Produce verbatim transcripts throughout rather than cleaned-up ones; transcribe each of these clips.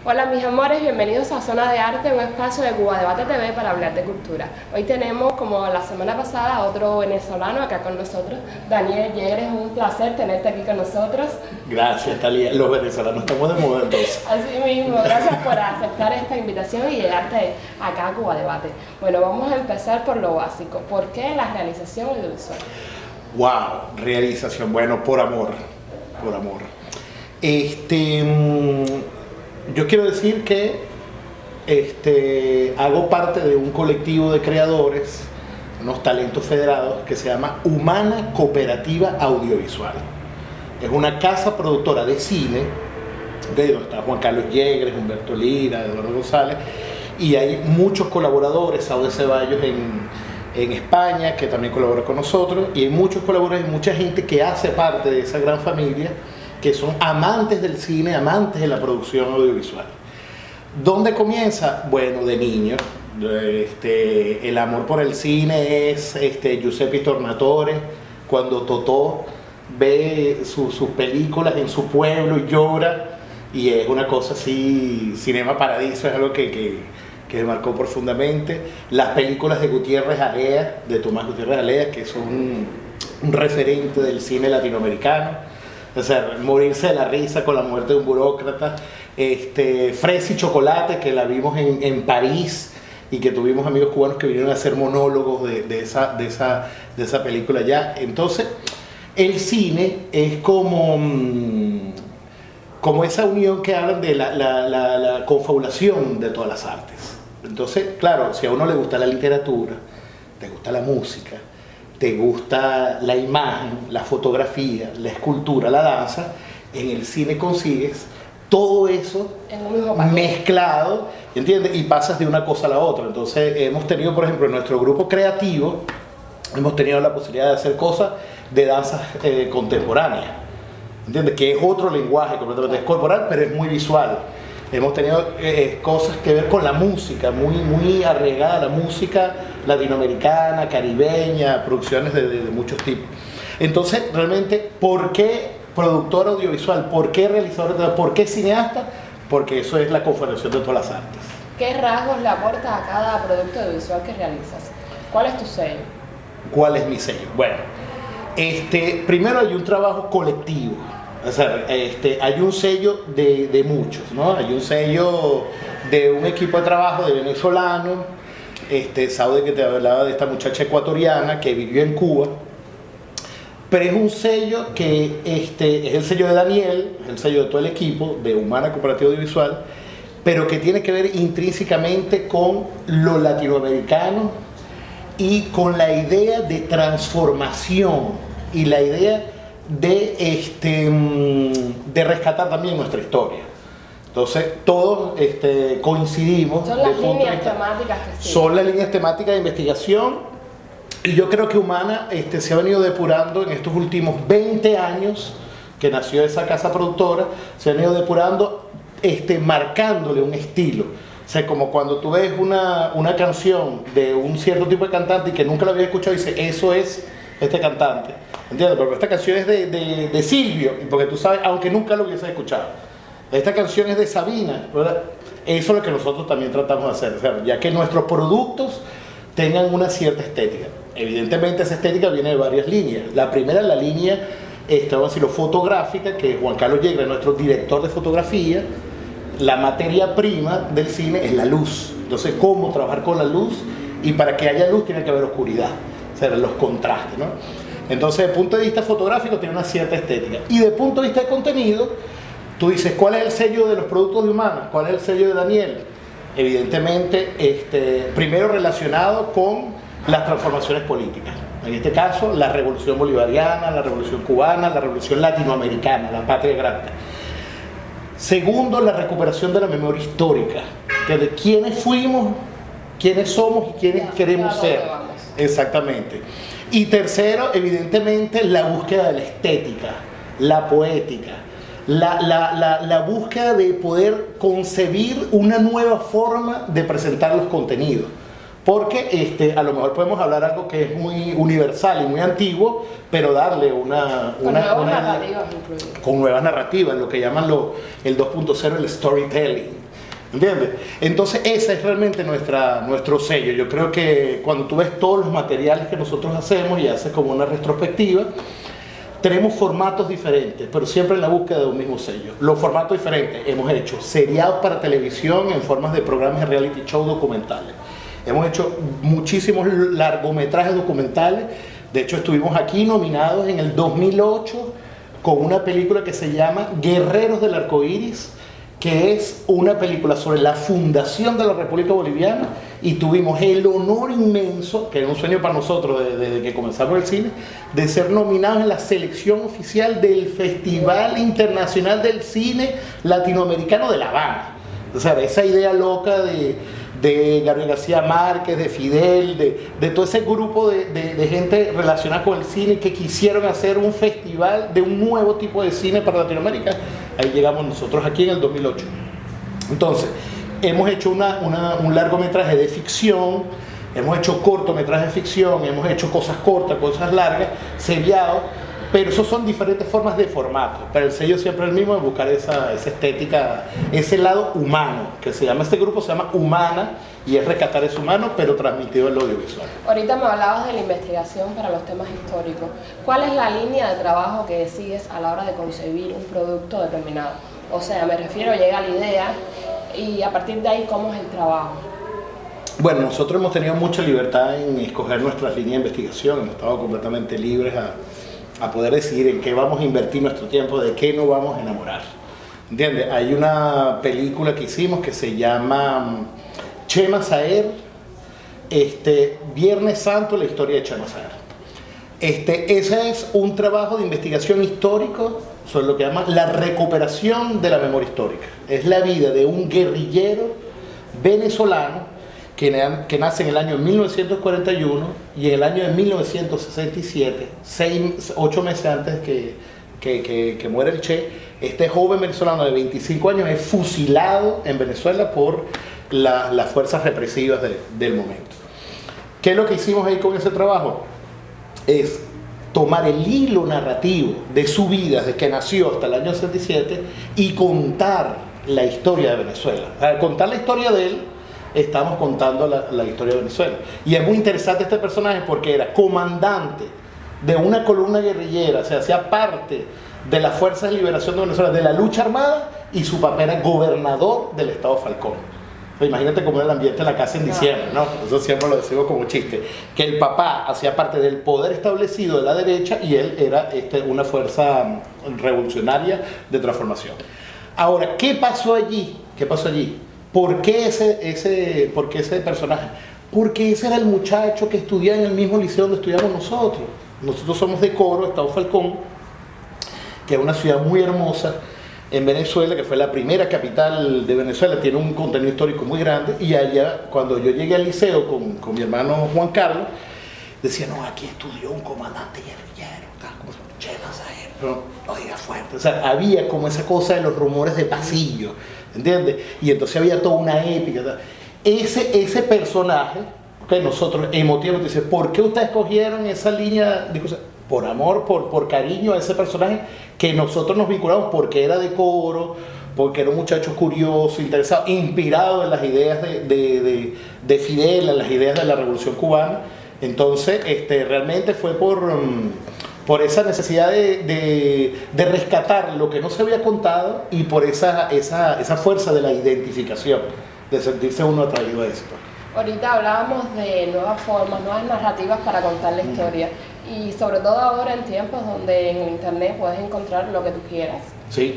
Hola mis amores, bienvenidos a Zona de Arte, un espacio de Cuba Debate T V para hablar de cultura. Hoy tenemos, como la semana pasada, a otro venezolano acá con nosotros, Daniel Yegre. Es un placer tenerte aquí con nosotros. Gracias, Talía. Los venezolanos estamos de moda entonces. Así mismo, gracias por aceptar esta invitación y llegarte acá a Cuba Debate. Bueno, vamos a empezar por lo básico. ¿Por qué la realización audiovisual? Wow, realización, bueno, por amor, por amor. Este... Yo quiero decir que este, hago parte de un colectivo de creadores, unos talentos federados, que se llama Humana Cooperativa Audiovisual. Es una casa productora de cine, de donde está Juan Carlos Yegres, Humberto Lira, Eduardo González, y hay muchos colaboradores, Saude Ceballos en, en España, que también colabora con nosotros, y hay muchos colaboradores y mucha gente que hace parte de esa gran familia, que son amantes del cine, amantes de la producción audiovisual. ¿Dónde comienza? Bueno, de niño. Este, el amor por el cine es este, Giuseppe Tornatore, cuando Totò ve su, sus películas en su pueblo y llora, y es una cosa así, Cinema Paradiso es algo que, que, que me marcó profundamente. Las películas de Gutiérrez Alea, de Tomás Gutiérrez Alea, que son un, un referente del cine latinoamericano. O sea, morirse de la risa con la muerte de un burócrata. Este, Fresa y Chocolate, que la vimos en, en París y que tuvimos amigos cubanos que vinieron a hacer monólogos de, de, esa, de, esa, de esa película ya. Entonces, el cine es como, como esa unión que hablan de la, la, la, la confabulación de todas las artes. Entonces, claro, si a uno le gusta la literatura, te gusta la música, te gusta la imagen, la fotografía, la escultura, la danza, en el cine consigues todo eso mezclado, ¿entiendes? Y pasas de una cosa a la otra. Entonces hemos tenido, por ejemplo, en nuestro grupo creativo, hemos tenido la posibilidad de hacer cosas de danzas eh, contemporáneas, ¿entiendes? Que es otro lenguaje completamente, es corporal, pero es muy visual. Hemos tenido eh, cosas que ver con la música, muy, muy arraigada la música latinoamericana, caribeña, producciones de, de, de muchos tipos. Entonces, realmente, ¿por qué productor audiovisual? ¿Por qué realizador? ¿Por qué cineasta? Porque eso es la confederación de todas las artes. ¿Qué rasgos le aportas a cada producto audiovisual que realizas? ¿Cuál es tu sello? ¿Cuál es mi sello? Bueno, este, primero hay un trabajo colectivo. O sea, este, hay un sello de, de muchos, ¿no? Hay un sello de un equipo de trabajo de venezolanos, este, Saude, que te hablaba de esta muchacha ecuatoriana que vivió en Cuba, pero es un sello que este, es el sello de Daniel, es el sello de todo el equipo de Humana Cooperativa Audiovisual, pero que tiene que ver intrínsecamente con lo latinoamericano y con la idea de transformación y la idea de, este, de rescatar también nuestra historia. Entonces todos este, coincidimos. Son las líneas temáticas que sí. Son las líneas temáticas de investigación, y yo creo que Humana este, se ha venido depurando en estos últimos veinte años que nació esa casa productora, se ha venido depurando, este, marcándole un estilo. O sea, como cuando tú ves una, una canción de un cierto tipo de cantante y que nunca la habías escuchado y dices, eso es este cantante, ¿entiendes? Porque esta canción es de, de, de Silvio, porque tú sabes, aunque nunca lo hubieses escuchado. Esta canción es de Sabina, ¿verdad? Eso es lo que nosotros también tratamos de hacer, o sea, ya que nuestros productos tengan una cierta estética. Evidentemente esa estética viene de varias líneas. La primera es la línea, esta, vamos a decirlo, fotográfica, que Juan Carlos Yegre, nuestro director de fotografía. La materia prima del cine es la luz. Entonces, cómo trabajar con la luz, y para que haya luz tiene que haber oscuridad. O sea, los contrastes, ¿no? Entonces, desde el punto de vista fotográfico tiene una cierta estética. Y desde el punto de vista de contenido, tú dices, ¿cuál es el sello de los productos de Humana? ¿Cuál es el sello de Daniel? Evidentemente, este, primero relacionado con las transformaciones políticas. En este caso, la revolución bolivariana, la revolución cubana, la revolución latinoamericana, la patria grande. Segundo, la recuperación de la memoria histórica, que de quiénes fuimos, quiénes somos y quiénes queremos ser. Exactamente. Y tercero, evidentemente, la búsqueda de la estética, la poética, la, la, la, la búsqueda de poder concebir una nueva forma de presentar los contenidos. Porque este, a lo mejor podemos hablar algo que es muy universal y muy antiguo, pero darle una... Con una, nuevas una narrativas incluidas. Con nuevas narrativas, lo que llaman lo, el dos punto cero, el storytelling. ¿Entiendes? Entonces ese es realmente nuestra, nuestro sello. Yo creo que cuando tú ves todos los materiales que nosotros hacemos y haces como una retrospectiva, tenemos formatos diferentes, pero siempre en la búsqueda de un mismo sello. Los formatos diferentes, hemos hecho seriados para televisión en formas de programas de reality show documentales. Hemos hecho muchísimos largometrajes documentales. De hecho, estuvimos aquí nominados en el dos mil ocho con una película que se llama Guerreros del Arcoíris, que es una película sobre la fundación de la República Boliviana, y tuvimos el honor inmenso, que era un sueño para nosotros desde, desde que comenzamos el cine, de ser nominados en la selección oficial del Festival Internacional del Cine Latinoamericano de La Habana. O sea, esa idea loca de, de Gabriel García Márquez, de Fidel, de, de todo ese grupo de, de, de gente relacionada con el cine que quisieron hacer un festival de un nuevo tipo de cine para Latinoamérica. Ahí llegamos nosotros aquí en el dos mil ocho. Entonces, hemos hecho una, una, un largometraje de ficción, hemos hecho cortometrajes de ficción, hemos hecho cosas cortas, cosas largas, seriados, pero eso son diferentes formas de formato. Pero el sello siempre es el mismo, de buscar esa, esa estética, ese lado humano, que se llama, este grupo se llama Humana, y es rescatar ese humano, pero transmitido en lo audiovisual. Ahorita me hablabas de la investigación para los temas históricos. ¿Cuál es la línea de trabajo que sigues a la hora de concebir un producto determinado? O sea, me refiero, llega la idea y a partir de ahí, ¿cómo es el trabajo? Bueno, nosotros hemos tenido mucha libertad en escoger nuestras líneas de investigación, hemos estado completamente libres a, a poder decidir en qué vamos a invertir nuestro tiempo, de qué nos vamos a enamorar. ¿Entiendes? Hay una película que hicimos que se llama Chema Saer, este, Viernes Santo, la historia de Chema Saer. Este, ese es un trabajo de investigación histórico sobre lo que llama la recuperación de la memoria histórica. Es la vida de un guerrillero venezolano que, que nace en el año mil novecientos cuarenta y uno y en el año de mil novecientos sesenta y siete, seis, ocho meses antes que, que, que, que muere el Che, este joven venezolano de veinticinco años es fusilado en Venezuela por la, las fuerzas represivas de, del momento. ¿Qué es lo que hicimos ahí con ese trabajo? Es tomar el hilo narrativo de su vida, desde que nació hasta el año sesenta y siete, y contar la historia de Venezuela. Al contar la historia de él, estamos contando la, la historia de Venezuela. Y es muy interesante este personaje porque era comandante de una columna guerrillera, o sea, hacía parte de las Fuerzas de Liberación de Venezuela, de la lucha armada, y su papel era gobernador del estado Falcón. O sea, imagínate cómo era el ambiente en la casa en diciembre, ¿no? Eso siempre lo decimos como chiste, que el papá hacía parte del poder establecido de la derecha y él era este, una fuerza revolucionaria de transformación. Ahora, ¿qué pasó allí? ¿Qué pasó allí? ¿Por qué ese, ese, por qué ese personaje? Porque ese era el muchacho que estudiaba en el mismo liceo donde estudiamos nosotros. Nosotros somos de Coro, Estado Falcón, que es una ciudad muy hermosa en Venezuela, que fue la primera capital de Venezuela, tiene un contenido histórico muy grande, y allá, cuando yo llegué al liceo con, con mi hermano Juan Carlos, decía, no, aquí estudió un comandante guerrillero, como Chema Saer, pero no diga fuerte, o sea, había como esa cosa de los rumores de pasillo, ¿entiendes? Y entonces había toda una épica, ¿sabes? Ese, ese personaje, que nosotros emotivamente dice, ¿por qué ustedes escogieron esa línea? Digo, o sea, por amor, por, por cariño a ese personaje que nosotros nos vinculamos porque era de Coro, porque era un muchacho curioso, interesado, inspirado en las ideas de, de, de, de Fidel, en las ideas de la Revolución Cubana. Entonces, este, realmente fue por, um, por esa necesidad de, de, de rescatar lo que no se había contado y por esa, esa, esa fuerza de la identificación, de sentirse uno atraído a eso. Ahorita hablábamos de nuevas formas, nuevas narrativas para contar la historia. Y sobre todo ahora en tiempos donde en el internet puedes encontrar lo que tú quieras. Sí.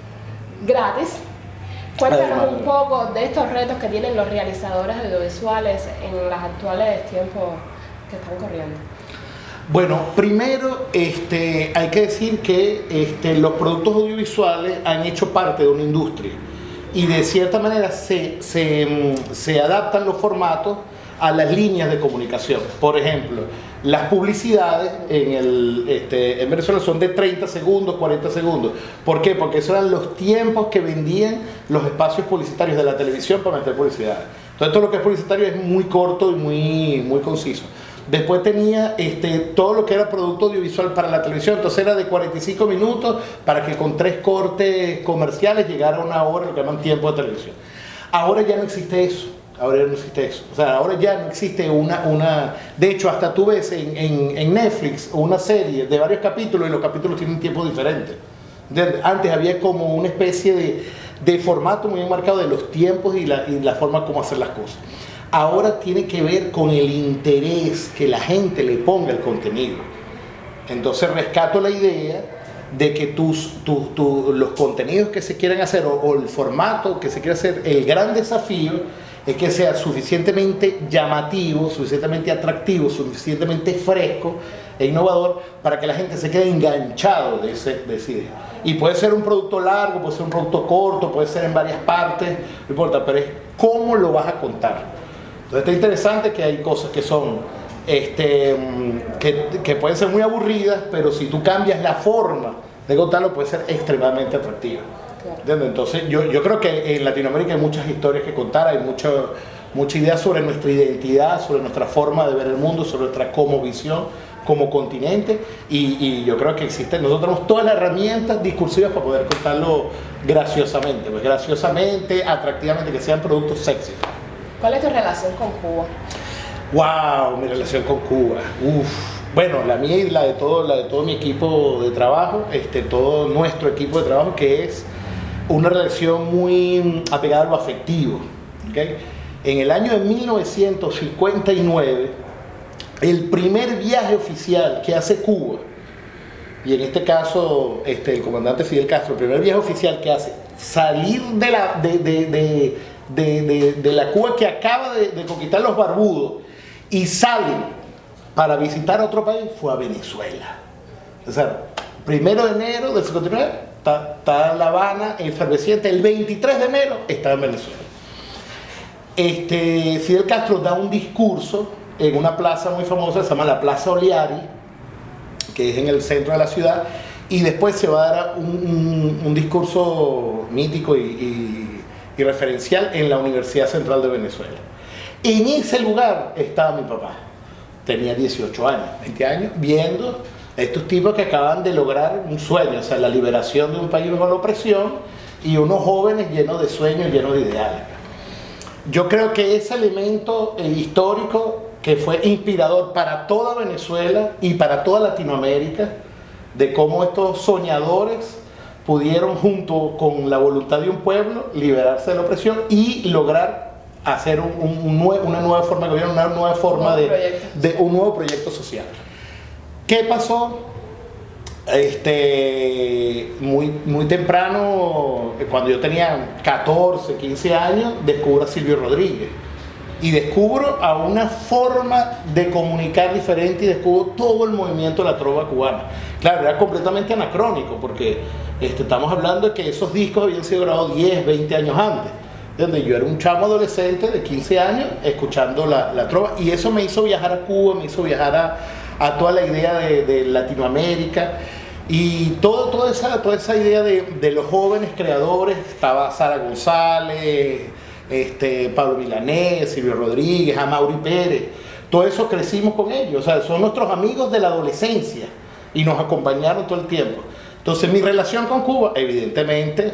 Gratis. Cuéntanos Además, un poco de estos retos que tienen los realizadores audiovisuales en los actuales tiempos que están corriendo. Bueno, primero este, hay que decir que este, los productos audiovisuales han hecho parte de una industria y de cierta manera se, se, se adaptan los formatos a las líneas de comunicación. Por ejemplo, las publicidades en, el, este, en Venezuela son de treinta segundos, cuarenta segundos. ¿Por qué? Porque esos eran los tiempos que vendían los espacios publicitarios de la televisión para meter publicidad. Entonces todo lo que es publicitario es muy corto y muy, muy conciso. Después tenía este, todo lo que era producto audiovisual para la televisión, entonces era de cuarenta y cinco minutos para que con tres cortes comerciales llegara a una hora, lo que llaman tiempo de televisión. Ahora ya no existe eso. Ahora ya no existe eso. O sea, ahora ya no existe una... una de hecho, hasta tú ves en, en, en Netflix una serie de varios capítulos y los capítulos tienen tiempos diferentes. Antes había como una especie de, de formato muy marcado de los tiempos y la, y la forma como hacer las cosas. Ahora tiene que ver con el interés que la gente le ponga al contenido. Entonces rescato la idea de que tus, tus, tus, los contenidos que se quieren hacer o, o el formato que se quiere hacer, el gran desafío es que sea suficientemente llamativo, suficientemente atractivo, suficientemente fresco e innovador para que la gente se quede enganchado de, ese, de esa idea. Y puede ser un producto largo, puede ser un producto corto, puede ser en varias partes, no importa, pero es cómo lo vas a contar. Entonces está interesante que hay cosas que son, este, que, que pueden ser muy aburridas, pero si tú cambias la forma de contarlo puede ser extremadamente atractiva. Claro. Entonces yo, yo creo que en Latinoamérica hay muchas historias que contar, hay mucho, mucha idea sobre nuestra identidad, sobre nuestra forma de ver el mundo, sobre nuestra cosmovisión como continente, y, y yo creo que existe, nosotros tenemos todas las herramientas discursivas para poder contarlo graciosamente, pues graciosamente, atractivamente, que sean productos sexy. ¿Cuál es tu relación con Cuba? Wow, mi relación con Cuba. Uf. Bueno, la mía y la de todo, la de todo mi equipo de trabajo, este, todo nuestro equipo de trabajo, que es una relación muy apegada a lo afectivo. ¿Okay? En el año de mil novecientos cincuenta y nueve, el primer viaje oficial que hace Cuba, y en este caso este, el comandante Fidel Castro, el primer viaje oficial que hace, salir de la, de, de, de, de, de, de la Cuba que acaba de, de conquistar los barbudos y salen para visitar otro país, fue a Venezuela. O sea, primero de enero del cincuenta y nueve, está, está La Habana efervesciente, el veintitrés de enero está en Venezuela. Este, Fidel Castro da un discurso en una plaza muy famosa, se llama la Plaza Oliari, que es en el centro de la ciudad, y después se va a dar un, un, un discurso mítico y, y, y referencial en la Universidad Central de Venezuela. En ese lugar estaba mi papá. Tenía dieciocho años, veinte años, viendo a estos tipos que acaban de lograr un sueño, o sea, la liberación de un país bajo la opresión, y unos jóvenes llenos de sueños, llenos de ideales. Yo creo que ese elemento eh, histórico que fue inspirador para toda Venezuela y para toda Latinoamérica, de cómo estos soñadores pudieron, junto con la voluntad de un pueblo, liberarse de la opresión y lograr hacer un, un, un nue una nueva forma de gobierno, una nueva forma de, de un nuevo proyecto social. ¿Qué pasó? Este, muy, muy temprano, cuando yo tenía catorce, quince años, descubro a Silvio Rodríguez y descubro a una forma de comunicar diferente y descubro todo el movimiento de la trova cubana. Claro, era completamente anacrónico porque este, estamos hablando de que esos discos habían sido grabados diez, veinte años antes. Donde yo era un chamo adolescente de quince años escuchando la, la trova, y eso me hizo viajar a Cuba, me hizo viajar a, a toda la idea de, de Latinoamérica y todo, toda, esa, toda esa idea de, de los jóvenes creadores. Estaba Sara González, este, Pablo Milanés, Silvio Rodríguez, Amaury Pérez, todo eso crecimos con ellos, o sea, son nuestros amigos de la adolescencia y nos acompañaron todo el tiempo. Entonces mi relación con Cuba, evidentemente,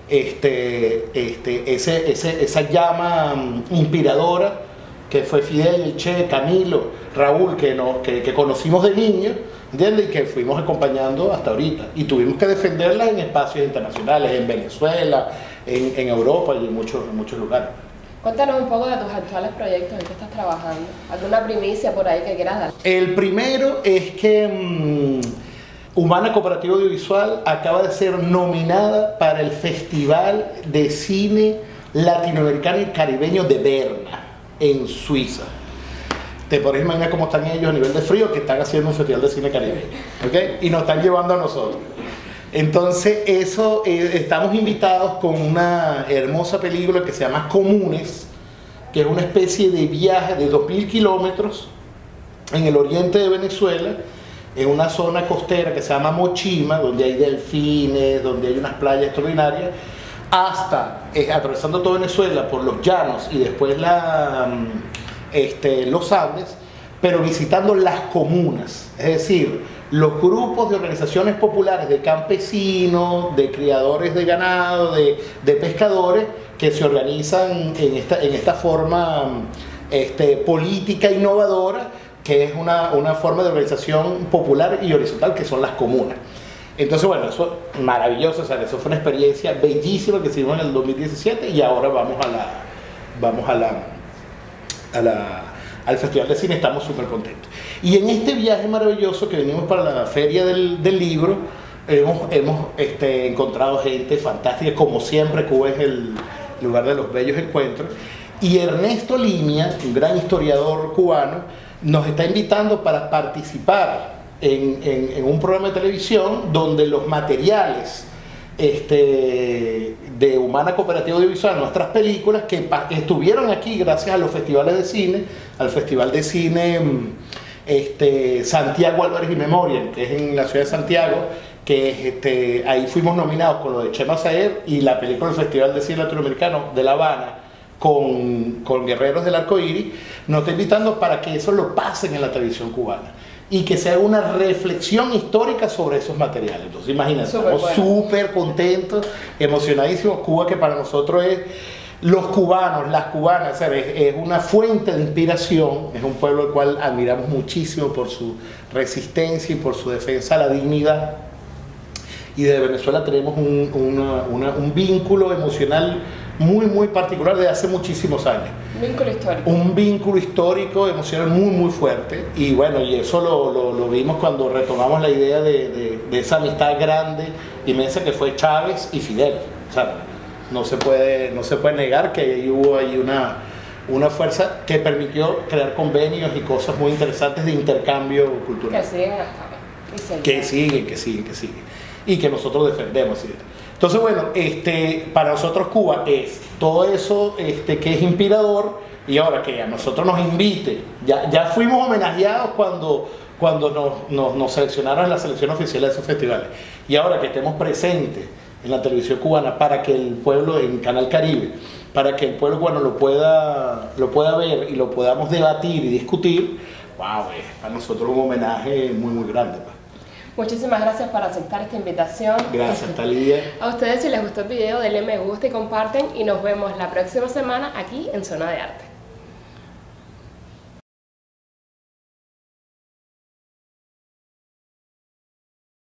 Este, este, ese, ese, esa llama um, inspiradora que fue Fidel, el Che, Camilo, Raúl, que, nos, que, que conocimos de niños, ¿entiendes? Y que fuimos acompañando hasta ahorita. Y tuvimos que defenderla en espacios internacionales, en Venezuela, en, en Europa y en muchos, en muchos lugares. Cuéntanos un poco de tus actuales proyectos, en qué estás trabajando. ¿Alguna primicia por ahí que quieras dar? El primero es que Mmm, Humana Cooperativa Audiovisual acaba de ser nominada para el Festival de Cine Latinoamericano y Caribeño de Berna, en Suiza. Te podés imaginar cómo están ellos a nivel de frío, que están haciendo un festival de cine caribeño, ¿okay? Y nos están llevando a nosotros. Entonces, eso, eh, estamos invitados con una hermosa película que se llama Comunes, que es una especie de viaje de dos mil kilómetros en el oriente de Venezuela, en una zona costera que se llama Mochima, donde hay delfines, donde hay unas playas extraordinarias, hasta, eh, atravesando toda Venezuela por los llanos y después la, este, los Andes, pero visitando las comunas, es decir, los grupos de organizaciones populares de campesinos, de criadores de ganado, de, de pescadores, que se organizan en esta, en esta forma este, política innovadora, que es una, una forma de organización popular y horizontal, que son las comunas. Entonces, bueno, eso es maravilloso, o sea, eso fue una experiencia bellísima que hicimos en el dos mil diecisiete y ahora vamos a la, vamos a la, a la, al Festival de Cine, estamos súper contentos. Y en este viaje maravilloso que venimos para la Feria del, del Libro, hemos, hemos este, encontrado gente fantástica, como siempre Cuba es el lugar de los bellos encuentros, y Ernesto Limia, un gran historiador cubano, nos está invitando para participar En, en, en un programa de televisión donde los materiales este, de Humana Cooperativa Audiovisual, nuestras películas que estuvieron aquí gracias a los festivales de cine, al Festival de Cine este, Santiago Álvarez y Memorial, que es en la ciudad de Santiago, que es, este, ahí fuimos nominados con lo de Chema Saer y la película del Festival de Cine Latinoamericano de La Habana con, con Guerreros del Arco Iris, nos está invitando para que eso lo pasen en la televisión cubana y que se haga una reflexión histórica sobre esos materiales. Entonces imagínate, estamos súper bueno. contentos, emocionadísimos. Cuba, que para nosotros es, los cubanos, las cubanas, ¿sabes? Es una fuente de inspiración, es un pueblo al cual admiramos muchísimo por su resistencia y por su defensa a la dignidad. Y de Venezuela tenemos un, una, una, un vínculo emocional muy, muy particular de hace muchísimos años. Un vínculo histórico. Un vínculo histórico, emocional muy, muy fuerte. Y bueno, y eso lo, lo, lo vimos cuando retomamos la idea de, de, de esa amistad grande, inmensa, que fue Chávez y Fidel. O sea, no se puede, no se puede negar que ahí hubo ahí una, una fuerza que permitió crear convenios y cosas muy interesantes de intercambio cultural. Que siguen hasta hoy. Que siguen, que siguen, que siguen. Y que nosotros defendemos, ¿sí? Entonces, bueno, este, para nosotros Cuba es todo eso este, que es inspirador, y ahora que a nosotros nos invite, ya, ya fuimos homenajeados cuando, cuando nos, nos, nos seleccionaron en la selección oficial de esos festivales, y ahora que estemos presentes en la televisión cubana para que el pueblo, en Canal Caribe, para que el pueblo cubano lo pueda, lo pueda ver y lo podamos debatir y discutir, wow, es para nosotros un homenaje muy, muy grande. Pa. Muchísimas gracias por aceptar esta invitación. Gracias, Talía. A ustedes, si les gustó el video, denle me gusta y comparten, y nos vemos la próxima semana aquí en Zona de Arte.